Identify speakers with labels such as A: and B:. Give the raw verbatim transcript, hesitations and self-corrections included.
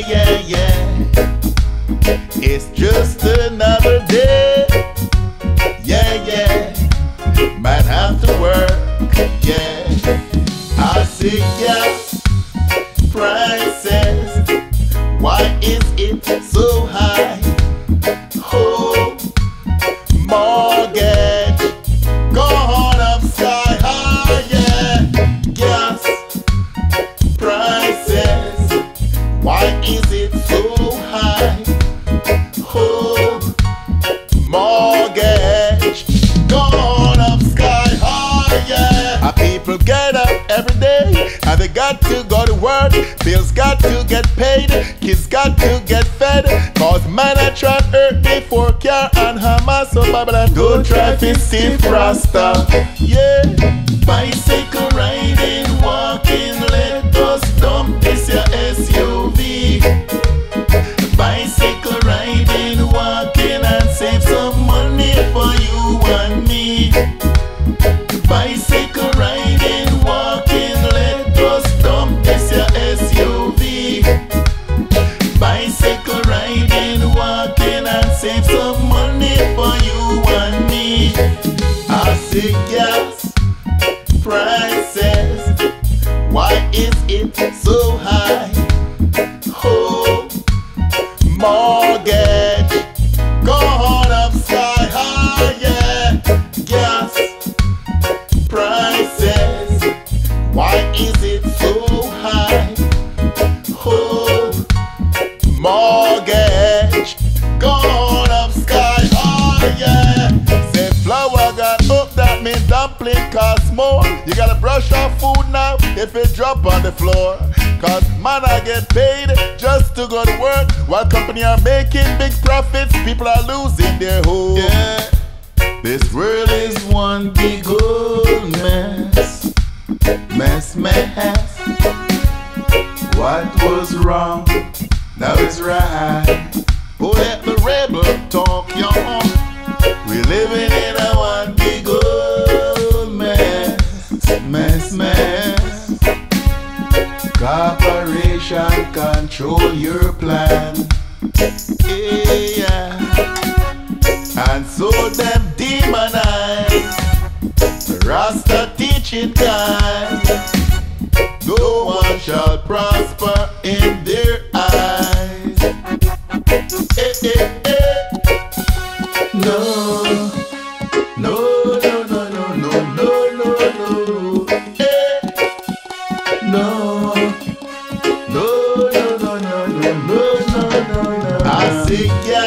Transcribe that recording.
A: yeah, yeah. It's just another day. Yeah, yeah. Might have to work. Yeah. I see gas prices. Why is it so high? Oh, mortgage gone up sky high. Yeah. Gas prices. Why is it so high? Oh, mortgage gone up sky high. Yeah. Our people get up every day and they got to go to work. Bills got to get paid. Kids got to get fed. Cause man I try to hurt me for car and hammer. So Babylon don't try to stiff rasta. Yeah. Bicycle riding, walking, let us dump this your S U V. Bicycle riding, walking and save some money for you and me. Bicycle riding, walking, let us dump this your S U V. Bicycle riding, walking and save some money for you and me. I see gas prices. Why is it so high? Oh, mortgage gone up sky high. Yeah. Gas prices. Why is it so high? Oh, mortgage gone up sky high. Yeah. Say flour got up, that means dumpling cost more. You gotta brush off food now if it drop on the floor. Cause man I get paid just to go to work. While company are making big profits, people are losing their hope. Yeah. This world is one big old mess. Mess, mess. What was wrong, now is right. Oh, let the rebel talk, y'all. We're living in a one big old mess. Mess, mess. Corporation control your plan. Yeah. And so them demonize Rasta teaching kind. No one shall prosper in their eyes. Eh, eh, eh. No, no, no, no, no, no, no, no, no. Eh. No, no, no, no, no, no, no, no, no. I see ya.